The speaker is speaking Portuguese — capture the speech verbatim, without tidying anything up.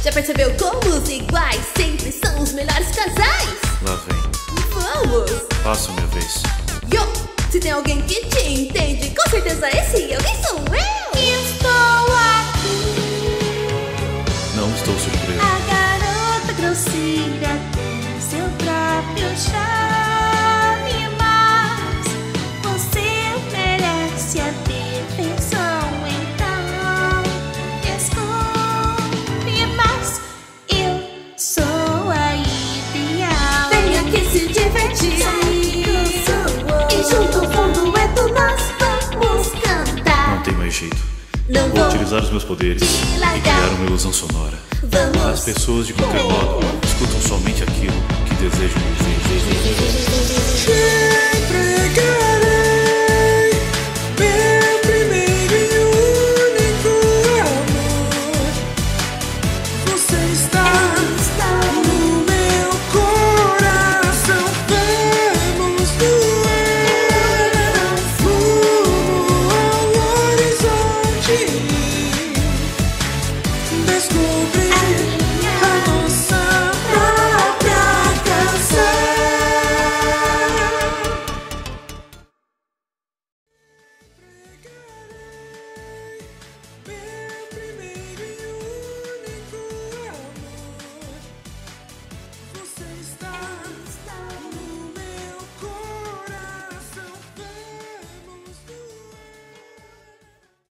Já percebeu como os iguais sempre são os melhores casais? Lá vem. Vamos! Passa minha vez. Yo! Se tem alguém que te entende, com certeza esse alguém sou eu! Estou aqui. Não estou surpreso. A garota grosseira tem seu próprio charme, mas você merece a perfeição, então desculpe, mas eu sou a ideal. Venha aqui se divertir. Saiki Kusuo. E junto com o dueto nós vamos cantar. Não tem mais jeito. Não Vou vou utilizar os meus poderes te e largar. criar uma ilusão sonora. Vamos. As pessoas, de qualquer modo, escutam somente aquilo que desejam ouvir.